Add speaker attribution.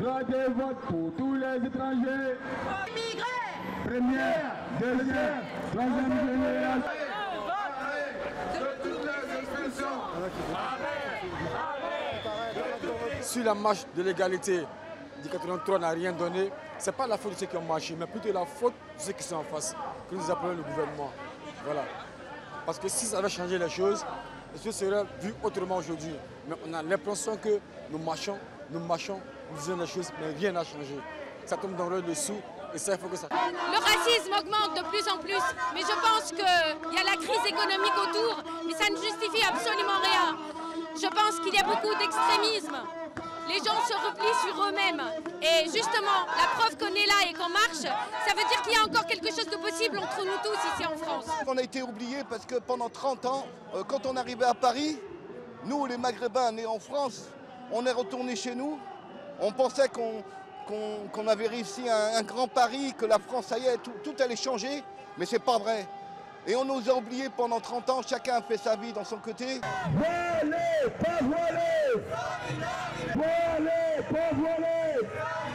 Speaker 1: droit de vote pour tous les étrangers.
Speaker 2: Immigrés.
Speaker 1: Première, deuxième, troisième génération.
Speaker 3: Si la marche de l'égalité du 83 n'a rien donné, ce n'est pas la faute de ceux qui ont marché, mais plutôt la faute de ceux qui sont en face, que nous appelons le gouvernement. Voilà. Parce que si ça avait changé les choses seraient vues autrement aujourd'hui. Mais on a l'impression que nous marchons, nous disons les choses, mais rien n'a changé. Ça tombe dans le dessous et ça, il faut que ça...
Speaker 4: Le racisme augmente de plus en plus, mais je pense qu'il y a la crise économique autour, mais ça ne justifie absolument rien. Je pense qu'il y a beaucoup d'extrémisme. Les gens se replient sur eux-mêmes. Et justement, la preuve qu'on est là et qu'on marche, ça veut dire qu'il y a encore quelque chose de possible entre nous tous ici en France.
Speaker 5: On a été oubliés parce que pendant 30 ans, quand on arrivait à Paris, nous les Maghrébins nés en France, on est retournés chez nous. On pensait qu'on avait réussi un grand pari, que la France, ça y est, tout allait changer, mais c'est pas vrai. Et on nous a oubliés pendant 30 ans, chacun a fait sa vie dans son côté.
Speaker 1: Voilé, pas voilé! Voilé, pas voilé!